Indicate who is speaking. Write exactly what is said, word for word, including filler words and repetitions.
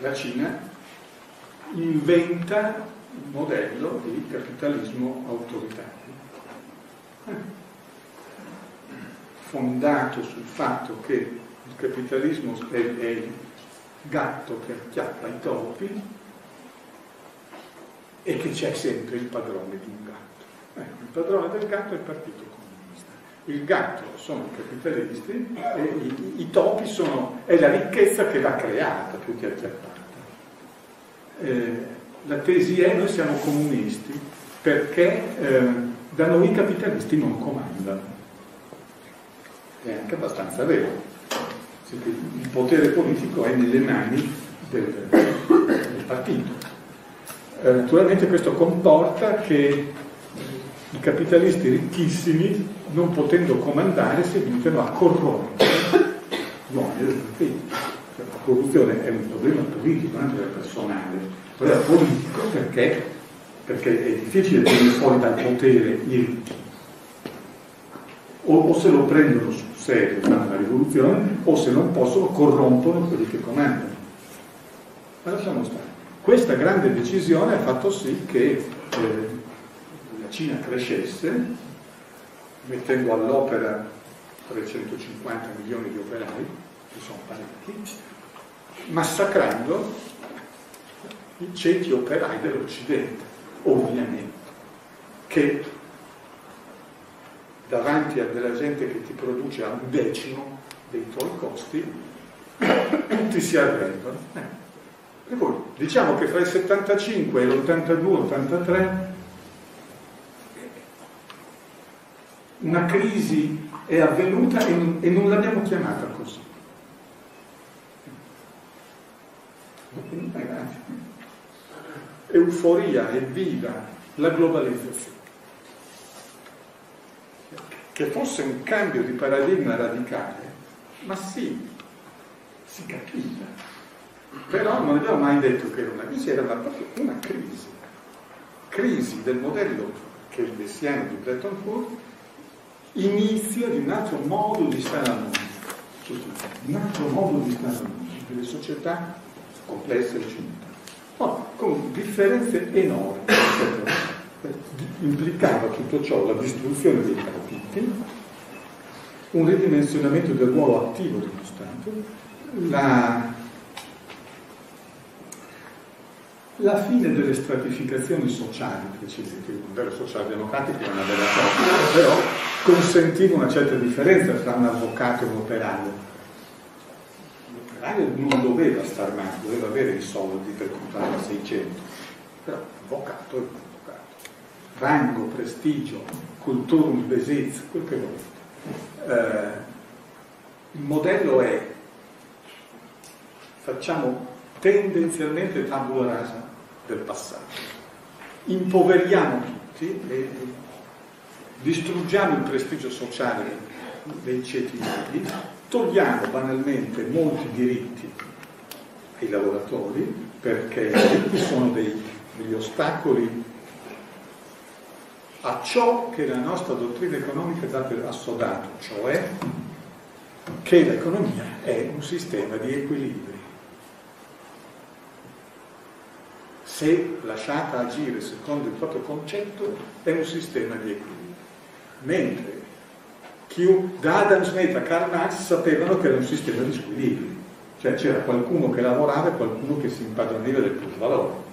Speaker 1: la Cina inventa un modello di capitalismo autoritario, fondato sul fatto che il capitalismo è, è il gatto che acchiappa i topi e che c'è sempre il padrone di un gatto. Ecco, il padrone del gatto è il Partito Comunista. Il gatto sono i capitalisti e i, i topi sono, è la ricchezza che va creata più che acchiappata. Eh, la tesi è: noi siamo comunisti perché eh, da noi i capitalisti non comandano. È anche abbastanza vero. Il potere politico è nelle mani del, del partito. Eh, naturalmente questo comporta che i capitalisti ricchissimi, non potendo comandare, si limitano a corrompere gli uomini del partito. Cioè, la corruzione è un problema politico, non è un problema personale, un problema politico perché, perché è difficile tenere fuori dal potere i ricchi. O, o se lo prendono sul serio, fanno la rivoluzione, o se non possono corrompono quelli che comandano. Ma lasciamo stare. Questa grande decisione ha fatto sì che eh, la Cina crescesse, mettendo all'opera trecentocinquanta milioni di operai, che sono parecchi, massacrando i ceti operai dell'Occidente, ovviamente, che davanti a della gente che ti produce a un decimo dei tuoi costi, tutti si arrendono. Eh. E poi diciamo che fra il settantacinque e l'ottantadue ottantatré una crisi è avvenuta e non, e non l'abbiamo chiamata così. Euforia, evviva la globalizzazione. Che fosse un cambio di paradigma radicale, ma sì, si capiva. Però non abbiamo mai detto che era una crisi, era proprio una crisi. Crisi del modello keynesiano di Bretton Woods, inizio di un altro modo di stare al mondo. Un altro modo di stare al mondo, delle società complesse e città. Oh, con differenze enormi. Implicava tutto ciò la distruzione dei partiti, un ridimensionamento del ruolo attivo dello Stato, la, la fine delle stratificazioni sociali precedenti. Il modello socialdemocratico era una bella cosa, però consentiva una certa differenza tra un avvocato e un operaio. L'operaio non doveva star male, doveva avere i soldi per comprare a seicento, però l'avvocato è un avvocato. Rango, prestigio, culturum besez, quel che volete. Eh, il modello è: facciamo tendenzialmente tabula rasa del passato, impoveriamo tutti e distruggiamo il prestigio sociale dei ceti medi, togliamo banalmente molti diritti ai lavoratori, perché i diritti sono dei, degli ostacoli a ciò che la nostra dottrina economica dà per assodato, cioè che l'economia è un sistema di equilibri. Se lasciata agire secondo il proprio concetto, è un sistema di equilibri. Mentre chi, da Adam Smith a Karl Marx sapevano che era un sistema di squilibri, cioè c'era qualcuno che lavorava e qualcuno che si impadroniva del plusvalore.